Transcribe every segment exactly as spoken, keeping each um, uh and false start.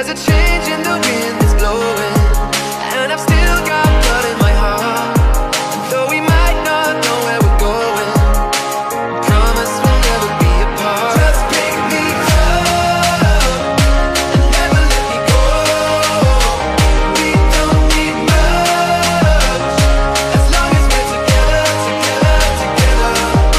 There's a change in the wind that's blowing, and I've still got blood in my heart. And though we might not know where we're going, promise we'll never be apart. Just pick me up and never let me go. We don't need much as long as we're together, together, together.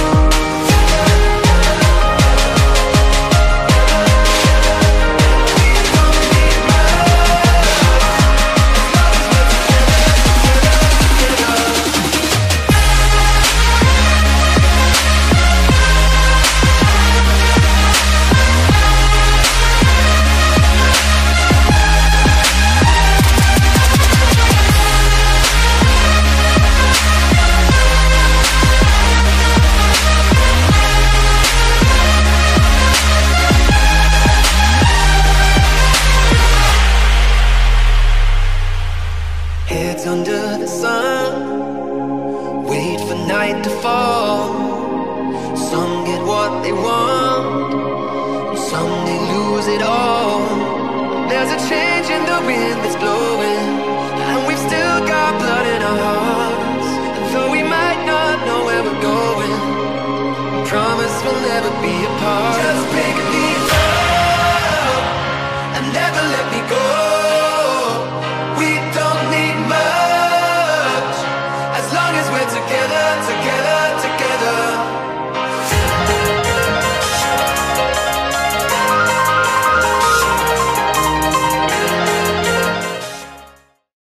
Heads under the sun, wait for night to fall. Some get what they want, and some they lose it all. There's a change in the wind that's blowing, and we've still got blood in our hearts. And though we might not know where we're going, promise we'll never be apart. Just pick